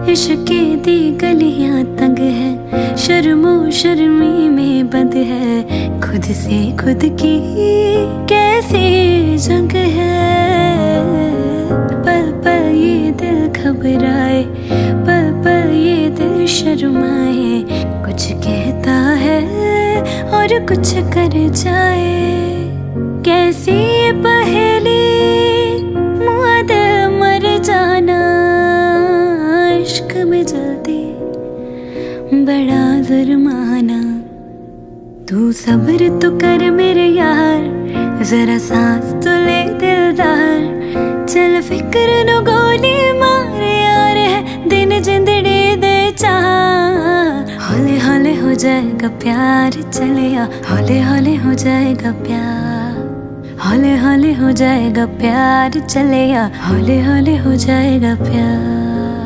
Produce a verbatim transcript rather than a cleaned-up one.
इश्क दी गलियां तंग है, शर्मो शर्मी में बंद है, खुद से खुद की कैसी जंग है। पल पल ये दिल घबराए, पल पल ये दिल शर्माए, कुछ कहता है और कुछ कर जाए। कैसी ये पहेली मुआद मर जाना, इश्क में जल्दी बड़ा जुर्माना। तू सब्र तो कर मेरे यार, जरा सांस तो ले दिलदार, चल फिक्र नु गोली मार यार है दिन जिंदड़ी दे चार। हौले हौले हो जाएगा प्यार चलिया, हौले हौले हो जाएगा प्यार, हौले हौले हो जाएगा प्यार चलिया, हौले हौले हो जाएगा प्यार।